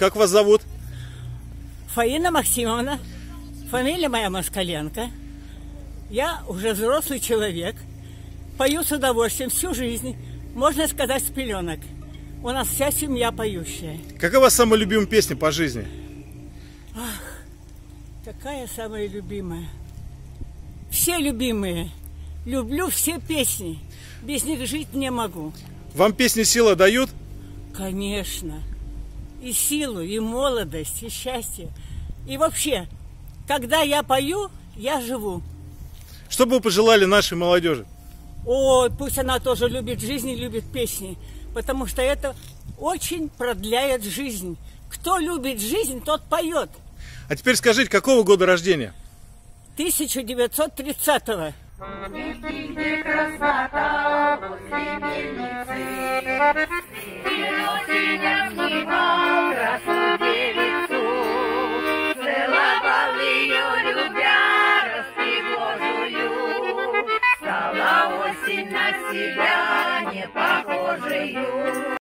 Как вас зовут? Фаина Максимовна. Фамилия моя Москаленко. Я уже взрослый человек. Пою с удовольствием всю жизнь. Можно сказать, с пеленок. У нас вся семья поющая. Какая самая любимая песня по жизни? Ах, какая самая любимая? Все любимые. Люблю все песни. Без них жить не могу. Вам песни сила дают? Конечно. И силу, и молодость, и счастье. И вообще, когда я пою, я живу. Что бы вы пожелали нашей молодежи? Ой, пусть она тоже любит жизнь и любит песни. Потому что это очень продляет жизнь. Кто любит жизнь, тот поет. А теперь скажите, какого года рождения? 1930-го. Где красота возле мельницы, и осень снимал красу девицу, целовал ее, любя растревожую, стала осень на себя не похожею.